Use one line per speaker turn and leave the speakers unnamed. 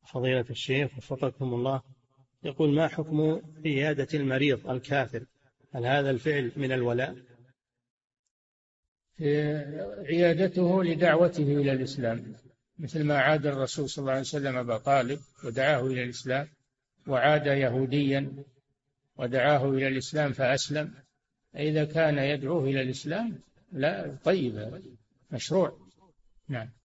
فضيلة الشيخ وفقكم الله، يقول: ما حكم عيادة المريض الكافر؟ هل هذا الفعل من الولاء؟
عيادته لدعوته إلى الإسلام، مثل ما عاد الرسول صلى الله عليه وسلم أبا طالب ودعاه إلى الإسلام، وعاد يهوديا ودعاه إلى الإسلام فأسلم. إذا كان يدعوه إلى الإسلام لا، طيب، مشروع. نعم.